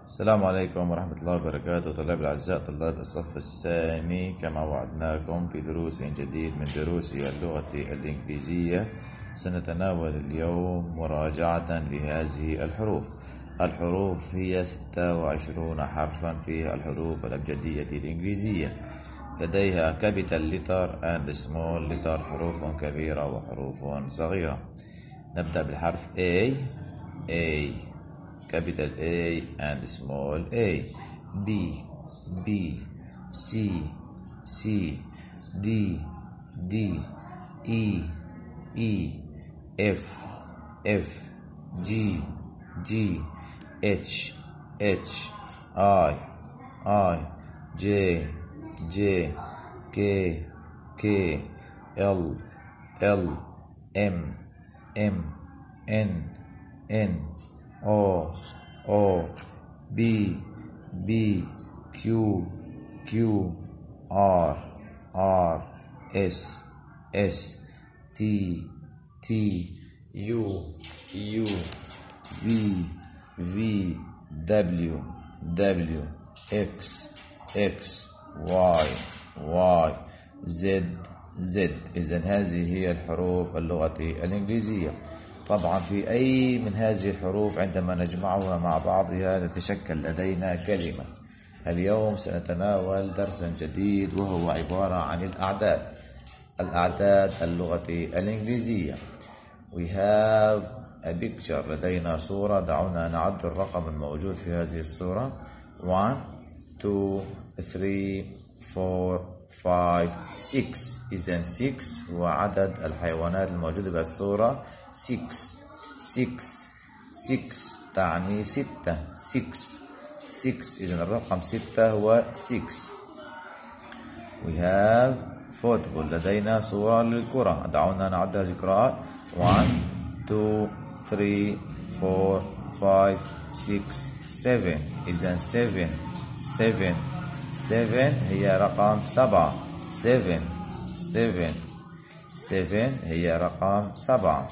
السلام عليكم ورحمة الله وبركاته. طلاب الأعزاء، طلاب الصف الثاني، كما وعدناكم في دروس جديد من دروس اللغة الإنجليزية، سنتناول اليوم مراجعة لهذه الحروف. الحروف هي 26 حرفا في الحروف الأبجدية الإنجليزية. لديها capital letter and small letter، حروف كبيرة وحروف صغيرة. نبدأ بالحرف A. Capital A and small a. B. C. D. E. F. G. H. I. J. K. L. M. N. O. B. Q. R. S. T. U. V. W. X. Y. Z. إذن هذه هي الحروف اللغة الإنجليزية. طبعا في أي من هذه الحروف عندما نجمعها مع بعضها تتشكل لدينا كلمة. اليوم سنتناول درسا جديد وهو عبارة عن الأعداد اللغة الإنجليزية. We have a picture، لدينا صورة. دعونا نعد الرقم الموجود في هذه الصورة. 1 2 3 4 5 6. إذن 6 هو عدد الحيوانات الموجودة بالصورة. 6 تعني 6. 6 إذن الرقم 6 هو 6. We have football، لدينا صورة للكرة. دعونا نعد هذه القراءات. 1 2 3 4 5 6 7. إذن 7 هي رقم 7. 7 هي رقم 7.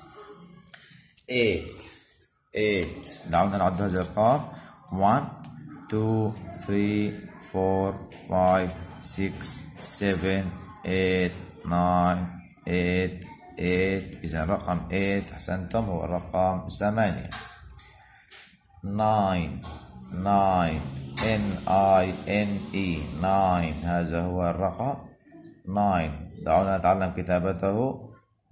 8. دعونا نعد هذه الأرقام. 1 2 3 4 5 6 7 8 9 8. إذا رقم 8 أحسنتم هو الرقم 8. 9 NINE 9 هذا هو الرقم 9. دعونا نتعلم كتابته.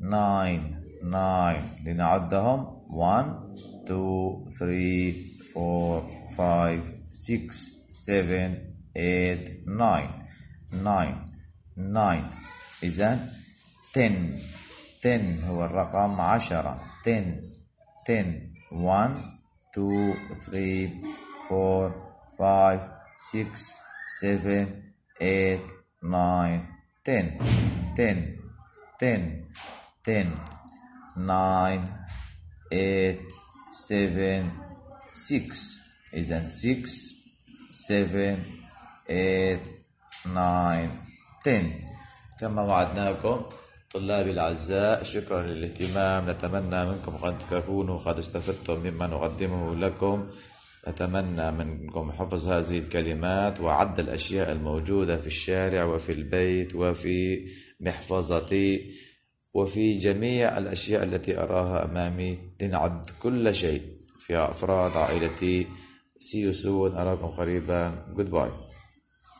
9 لنعدهم. 1 2 3 4 5 6 7 8 9. إذن 10 هو الرقم 10. 10 1 2 3 4 5 6 7 8 9 10. 9 8 7 6. إذن 6 7 8 9 10. كما وعدناكم طلابي الأعزاء، شكرا للاهتمام. نتمنى منكم قد تكونوا قد استفدتم مما نقدمه لكم. نتمنى منكم حفظ هذه الكلمات وعد الأشياء الموجودة في الشارع وفي البيت وفي محفظتي وفي جميع الأشياء التي أراها أمامي، لنعد كل شيء في أفراد عائلتي. See you soon، أراكم قريبا. Goodbye.